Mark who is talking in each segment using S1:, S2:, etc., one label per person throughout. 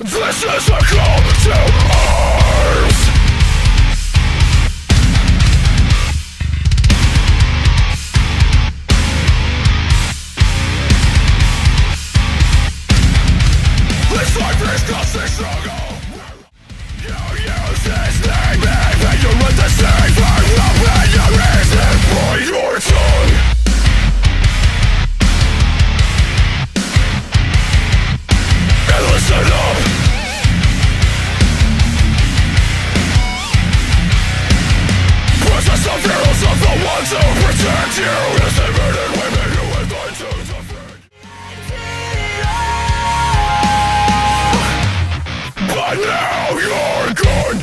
S1: This is a call to arms. This life is constant struggle. You use this name and you let the same for open your ears and bite your tongue. And listen up. Process the fears of the ones who protect you. Innocent men and women who have died to defend. But now you're gone.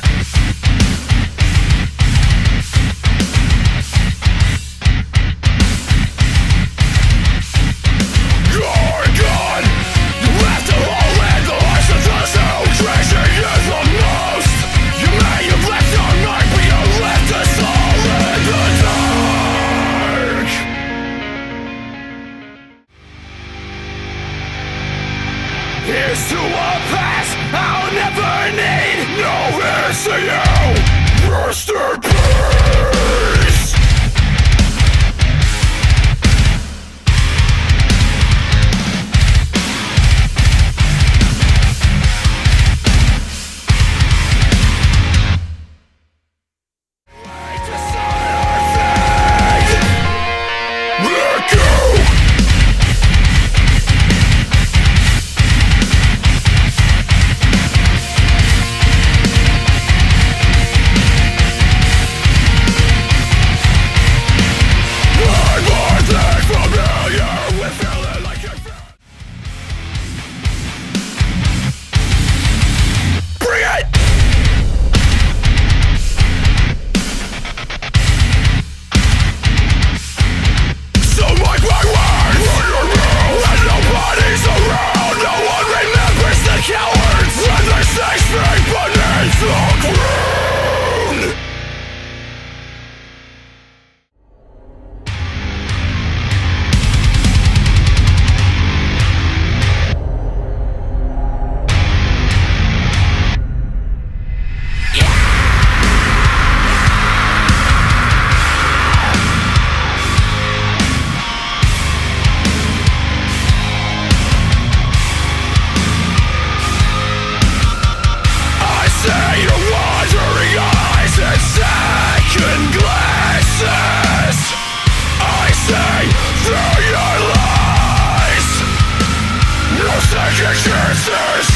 S1: You're gone. You left a hole in the lives of those who treasure you the most. You may have left our night, but you left us all in the dark. Here's to a past I'll never need. No, here's to you. Rest in peace. Let go. Second chances.